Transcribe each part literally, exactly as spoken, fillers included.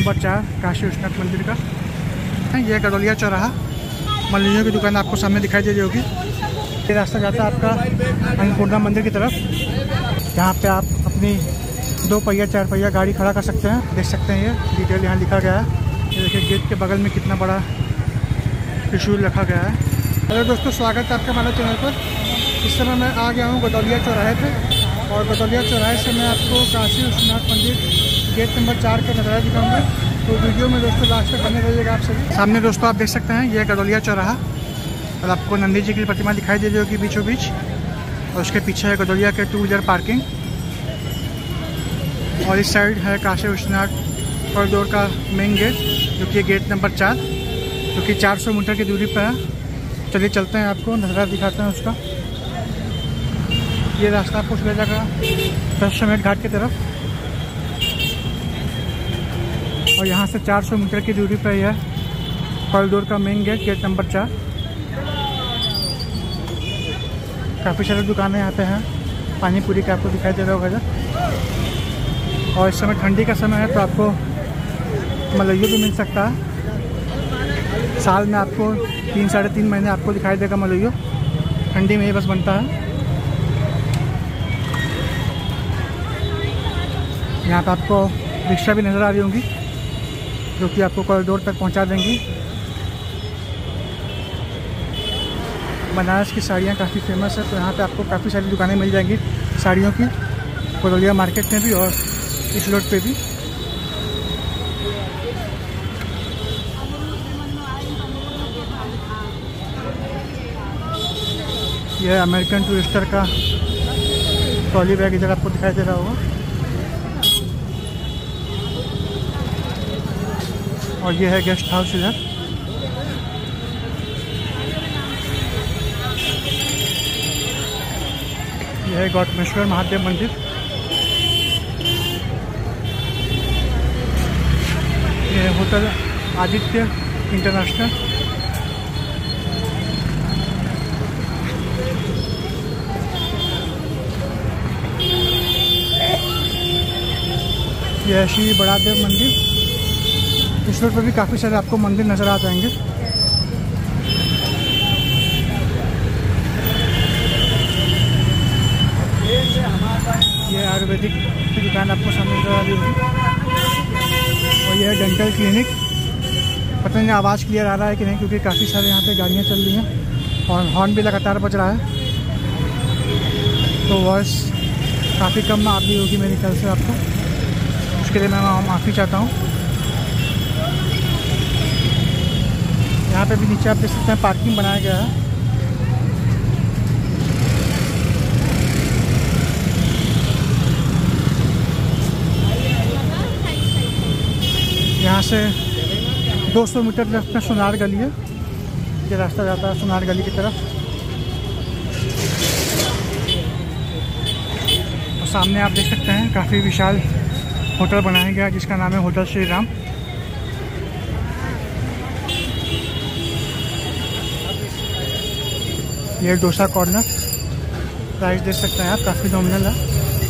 Number चार काशी विश्वनाथ मंदिर का। यह गदौलिया चौराहा, मल्लियों की दुकान आपको सामने दिखाई दे रही होगी। ये रास्ता जाता है आपका अन्नपूर्णा मंदिर की तरफ, जहाँ पे आप अपनी दो पहिया चार पहिया गाड़ी खड़ा कर सकते हैं। देख सकते हैं ये डिटेल यहाँ लिखा गया है। ये देखिए गेट के बगल में कितना बड़ा त्रिशूल रखा गया है। हेलो दोस्तों, स्वागत है आपका हमारे चैनल पर। इस समय मैं आ गया हूँ गदौलिया चौराहे पे, और गदौलिया चौराहे से मैं आपको काशी विश्वनाथ मंदिर गेट नंबर चार का नज़ारा दिखाऊंगा। तो वीडियो में दोस्तों लास्ट तक बने रहिएगा आप सभी। सामने दोस्तों आप देख सकते हैं ये गदौलिया चौराहा, और आपको नंदी जी की प्रतिमा दिखाई दे रही होगी बीचों बीच, और उसके पीछे है गदौलिया के टू व्हीलर पार्किंग, और इस साइड है काशी विश्वनाथ कॉरिडोर का मेन गेट, जो कि गेट नंबर चार, जो कि चार सौ मीटर की दूरी पर है। चलिए चलते हैं, आपको नज़ारा दिखाते हैं उसका। ये रास्ता आपको ले जाएगा दशाश्वमेध घाट की तरफ, और यहाँ से चार सौ मीटर की दूरी पर है कॉरिडोर का मेन गेट, गेट नंबर चार। काफ़ी सारी दुकानें यहाँ पे हैं, पानी पूरी का आपको दिखाई दे रहा होगा इधर। और इस समय ठंडी का समय है, तो आपको मलइयो भी मिल सकता है। साल में आपको तीन साढ़े तीन महीने आपको दिखाई देगा मलइयो, ठंडी में ही बस बनता है। यहाँ पे आपको रिक्शा भी नज़र आ रही होंगी, जो कि आपको कॉरिडोर तक पहुँचा देंगी। बनारस की साड़ियाँ काफ़ी फेमस है, तो यहाँ पे आपको काफ़ी सारी दुकानें मिल जाएंगी साड़ियों की, गदौलिया मार्केट में भी और इस रोड पे भी। यह अमेरिकन टूरिस्टर का ट्रॉली बैग इधर आपको दिखाई दे रहा होगा, और ये है गेस्ट हाउस इधर। यह है गौतमेश्वर महादेव मंदिर। यह है होटल आदित्य इंटरनेशनल। यह है श्री बड़ादेव मंदिर। इस रोड पर भी काफ़ी सारे आपको मंदिर नज़र आ जाएंगे। ये आयुर्वेदिक की दुकान आपको सामने नज़र आ रही होगी, और यह है डेंटल क्लिनिक। पता नहीं आवाज़ क्लियर आ रहा है कि नहीं, क्योंकि काफ़ी सारे यहाँ पे गाड़ियाँ चल रही हैं और हॉर्न भी लगातार बज रहा है, तो वॉइस काफ़ी कम आ रही होगी मेरे ख्याल से आपको। उसके लिए मैं माफ़ी चाहता हूँ। यहाँ पे भी नीचे आप देख सकते हैं पार्किंग बनाया गया है। यहाँ से दो सौ मीटर लेफ्ट में सोनार गली है। ये रास्ता जाता है सोनार गली की तरफ, और सामने आप देख सकते हैं काफ़ी विशाल होटल बनाया गया है, जिसका नाम है होटल श्री राम। ये डोसा कॉर्नर, प्राइस देख सकते हैं आप, काफ़ी नॉमिनल है।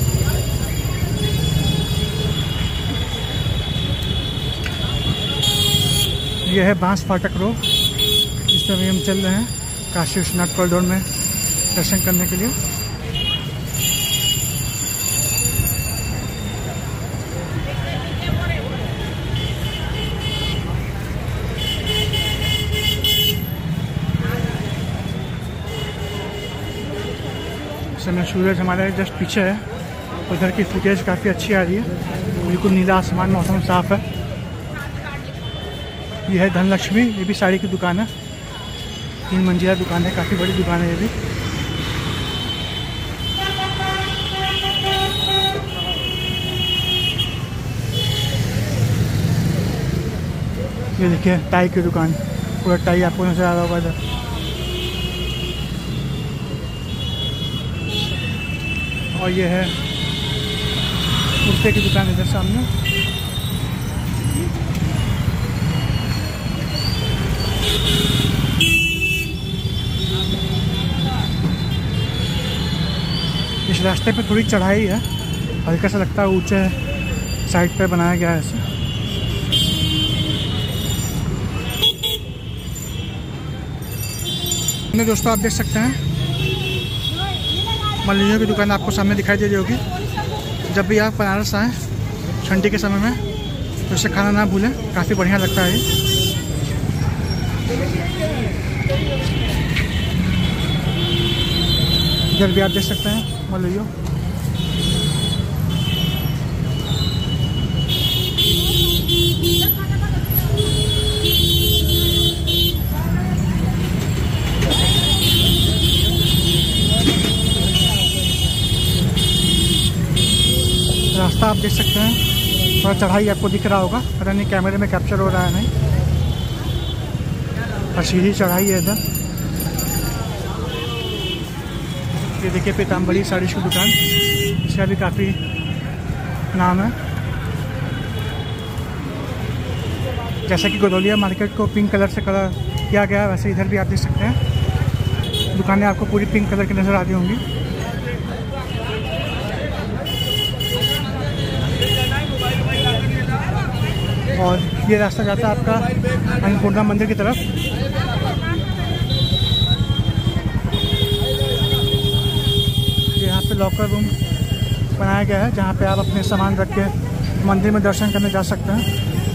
यह है बांस फाटक रोड, जिस पर भी हम चल रहे हैं काशी विश्वनाथ कॉरिडोर में दर्शन करने के लिए। समय सूरज हमारे जस्ट पीछे है, उधर की फुटेज काफ़ी अच्छी आ रही है, बिल्कुल नीला आसमान, मौसम साफ है। यह है धनलक्ष्मी, ये भी साड़ी की दुकान है, तीन मंजिला दुकान है, काफ़ी बड़ी दुकान है ये भी। ये देखिए टाई की दुकान, पूरा टाई आपको नजर आ रहा होगा इधर। और ये है कुर्ते की दुकान इधर सामने। इस रास्ते पे थोड़ी चढ़ाई है, हल्का सा लगता है ऊंचे साइड पे बनाया गया है ऐसे। अपने दोस्तों आप देख सकते हैं मछलियों की दुकान आपको सामने दिखाई दे रही होगी। जब भी आप बनारस आएँ ठंडी के समय में तो इसे खाना ना भूलें, काफ़ी बढ़िया लगता है। इधर भी आप देख सकते हैं मछलियों। रास्ता आप देख सकते हैं, थोड़ा चढ़ाई आपको दिख रहा होगा, पता नहीं कैमरे में कैप्चर हो रहा है नहीं, और सीधी चढ़ाई है इधर। ये देखिए पीताम्बरी साड़ी की दुकान, इसका भी काफ़ी नाम है। जैसा कि गदौलिया मार्केट को पिंक कलर से कलर किया गया है, वैसे इधर भी आप देख सकते हैं दुकानें आपको पूरी पिंक कलर की नज़र आती होंगी। और ये रास्ता जाता है आपका अन्नपूर्णा मंदिर की तरफ। यहाँ पे लॉकर रूम बनाया गया है जहाँ पे आप अपने सामान रख के मंदिर में दर्शन करने जा सकते हैं।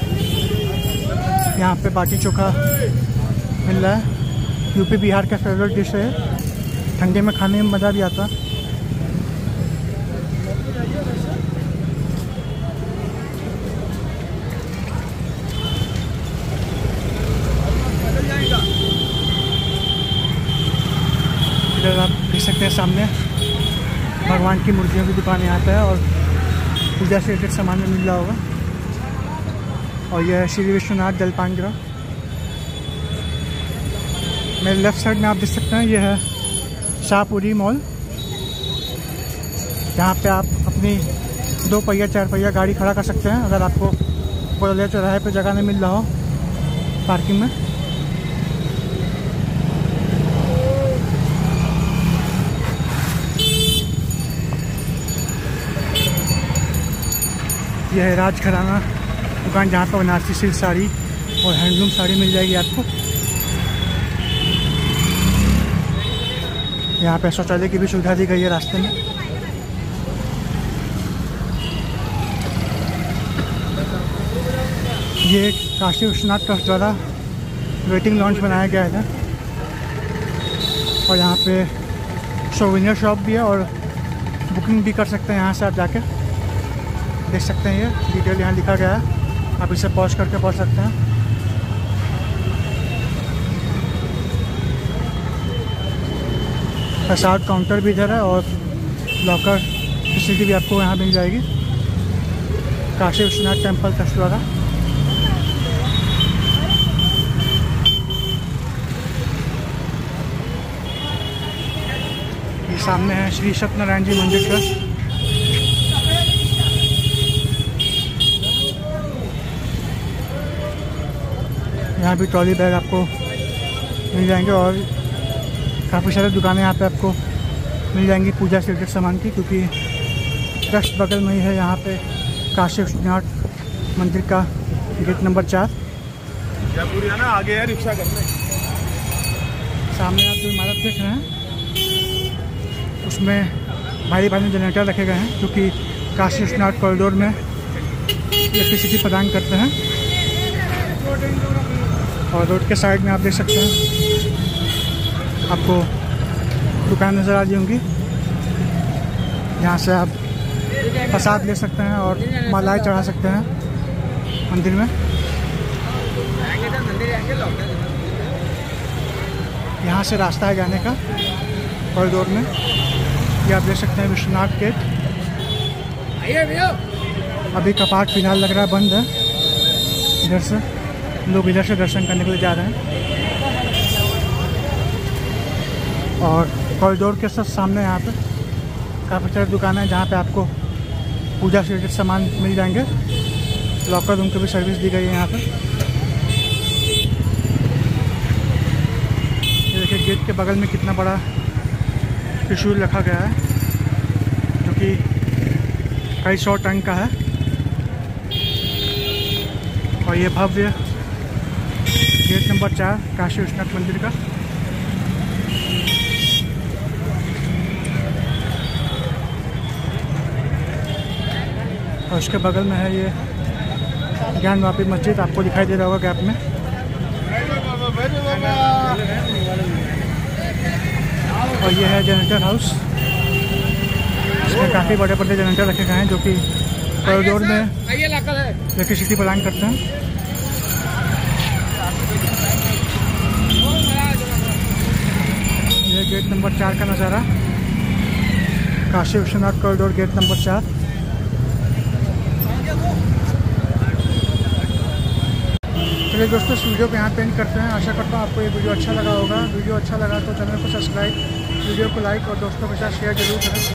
यहाँ पे बाटी चोखा मिल रहा है, यूपी बिहार का फेवरेट डिश है, ठंडी में खाने में मज़ा भी आता है। इधर आप देख सकते हैं सामने भगवान की मूर्तियों की दुकान यहाँ पे है और पूजा से रिलेटेड सामान में मिल रहा होगा। और यह है श्री विश्वनाथ जलपान गृह। मेरे लेफ्ट साइड में आप देख सकते हैं, यह है शाहपुरी मॉल, जहाँ पे आप अपनी दो पहिया चार पहिया गाड़ी खड़ा कर सकते हैं अगर आपको गदौलिया चौराहे पे जगह नहीं मिल रहा हो पार्किंग में। यह है राजघराना दुकान, जहाँ पर बनारसी सिल्क साड़ी और हैंडलूम साड़ी मिल जाएगी आपको। यहाँ पे शौचालय की भी सुविधा दी गई है रास्ते में। ये एक काशी विश्वनाथ ट्रस्ट द्वारा वेटिंग लॉन्च बनाया गया है और यहाँ पे सोवेनियर शॉप भी है और बुकिंग भी कर सकते हैं यहाँ से आप जाके। देख सकते हैं ये डिटेल यहाँ लिखा गया है, आप इसे पॉज करके पढ़ सकते हैं। प्रसाद काउंटर भी इधर है और लॉकर फैसिलिटी भी आपको यहाँ मिल जाएगी काशी विश्वनाथ टेम्पल ट्रस्ट द्वारा। ये सामने है श्री सत्यनारायण जी मंदिर ट्रस्ट। यहाँ भी ट्रॉली बैग आपको मिल जाएंगे और काफ़ी सारी दुकानें यहाँ पे आपको मिल जाएंगी पूजा से रिलेटेड सामान की, क्योंकि जस्ट बगल में ही है यहाँ पे काशी विश्वनाथ मंदिर का गेट नंबर चार। ना आगे है रिक्शा करने। सामने आप जो इमारत देख रहे हैं उसमें भारी भारी जनरेटर रखे गए हैं, क्योंकि काशी विश्वनाथ कॉरिडोर में इलेक्ट्रिसिटी प्रदान करते हैं। और रोड के साइड में आप देख सकते हैं आपको दुकान नज़र आ रही होंगी, यहाँ से आप प्रसाद ले सकते हैं और मालाएं चढ़ा सकते हैं मंदिर में। यहाँ से रास्ता है जाने का कॉरिडोर में, ये आप देख सकते हैं विश्वनाथ गेट। अभी कपाट फिलहाल लग रहा है बंद है, इधर से लोग इधर से दर्शन करने के लिए जा रहे हैं। और कॉरिडोर के सब सामने यहाँ पे काफ़ी सारी दुकानें हैं जहाँ पे आपको पूजा से रिलेटेड सामान मिल जाएंगे। लॉकर रूम की भी सर्विस दी गई है यहाँ पे। ये देखिए गेट के बगल में कितना बड़ा त्रिशूल रखा गया है, जो कि कई सौ टन का है। और ये भव्य गेट नंबर चार काशी विश्वनाथ मंदिर का। और उसके बगल में है ये ज्ञानवापी मस्जिद, आपको दिखाई दे रहा होगा गैप में। और ये है जनरेटर हाउस, इसमें काफ़ी बड़े बड़े जनरेटर रखे गए हैं जो कि कॉरिडोर में इलेक्ट्रिसिटी प्रदान करते हैं। ये गेट नंबर चार का नज़ारा, Kashi Vishwanath corridor gate number चार। चलिए दोस्तों, इस वीडियो को यहाँ पे एंड करते हैं। आशा करता हूँ आपको ये वीडियो अच्छा लगा होगा। वीडियो अच्छा लगा तो चैनल को सब्सक्राइब, वीडियो को लाइक और दोस्तों के साथ शेयर जरूर करें।